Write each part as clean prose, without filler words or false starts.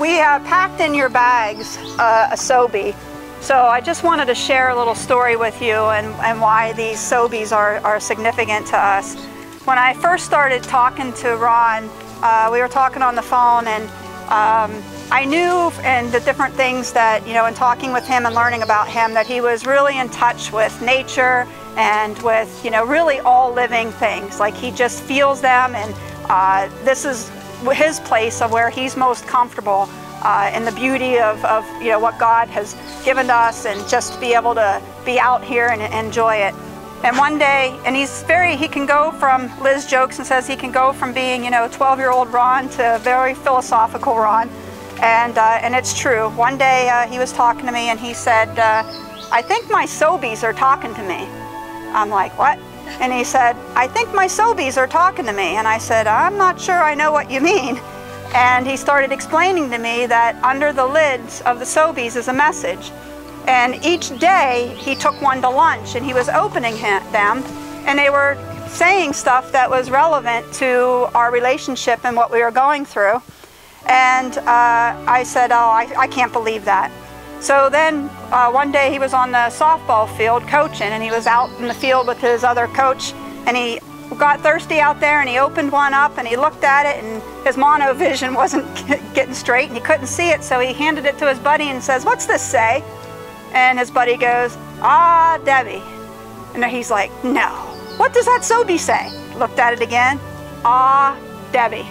we packed in your bags a Sobe. So I just wanted to share a little story with you and why these Sobes are significant to us. When I first started talking to Ron, we were talking on the phone, and I knew in the different things that, you know, in talking with him and learning about him, that he was really in touch with nature and with, you know, really all living things. Like, he just feels them, and this is his place of where he's most comfortable in the beauty of you know, what God has given us, and just be able to be out here and enjoy it. And one day, and he can go from, Liz jokes and says he can go from being, you know, 12-year-old Ron to very philosophical Ron. And it's true. One day he was talking to me, and he said, I think my Sobes are talking to me. I'm like, what? And he said, I think my Sobes are talking to me. And I said, I'm not sure I know what you mean. And he started explaining to me that under the lids of the Sobes is a message. And each day he took one to lunch, and he was opening them, and they were saying stuff that was relevant to our relationship and what we were going through. And I said, oh, I can't believe that. So then one day he was on the softball field coaching, and he was out in the field with his other coach, and he got thirsty out there, and he opened one up, and he looked at it, and his monovision wasn't getting straight, and he couldn't see it, so he handed it to his buddy and says, what's this say? And his buddy goes, ah, Debbie. And he's like, no. What does that Sobe say? Looked at it again, ah, Debbie.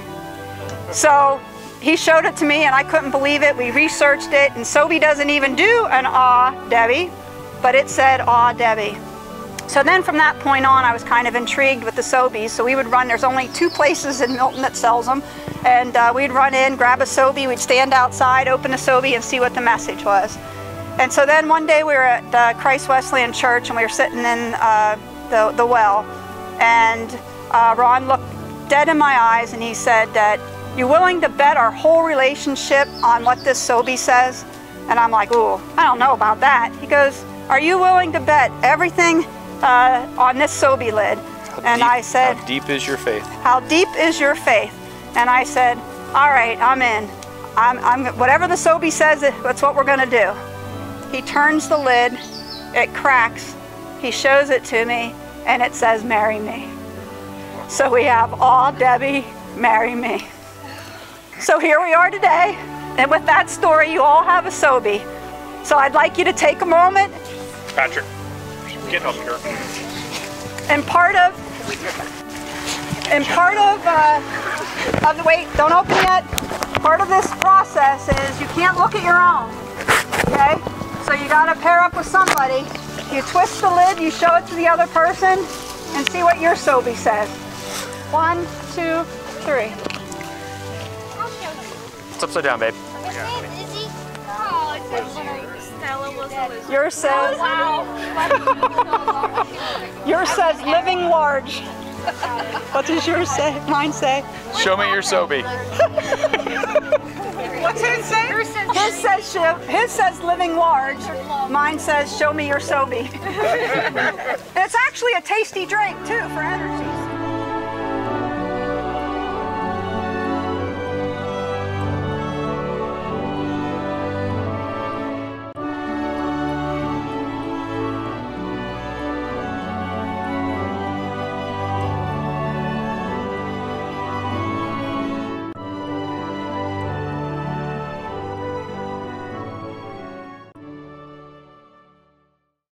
So he showed it to me, and I couldn't believe it. We researched it, and Sobe doesn't even do an ah, Debbie, but it said, ah, Debbie. So then from that point on, I was kind of intrigued with the Sobes. So we would run, there's only 2 places in Milton that sells them, and we'd run in, grab a Sobe, we'd stand outside, open a Sobe, and see what the message was. And so then one day we were at Christ Wesleyan Church, and we were sitting in the well, and Ron looked dead in my eyes, and he said that, you willing to bet our whole relationship on what this Sobe says? And I'm like, ooh, I don't know about that. He goes, are you willing to bet everything on this Sobe lid? I said, how deep is your faith? How deep is your faith? And I said, all right, I'm in. Whatever the Sobe says, that's what we're gonna do. He turns the lid, it cracks, he shows it to me, and it says, marry me. So we have, aw, Debbie, marry me. So here we are today, and with that story, you all have a Sobe. So I'd like you to take a moment. Patrick, get up here. And part of wait, don't open yet. Part of this process is you can't look at your own, okay? So you gotta pair up with somebody. You twist the lid, you show it to the other person, and see what your Sobe says. 1, 2, 3. It's upside down, babe. His name is Izzy. Oh, it says Stella was a lizard. Yours says, yours says living large. What does yours say? Mine say? Show me your Sobe. What's his say? His says living large. Mine says show me your Sobe. It's actually a tasty drink too for energy.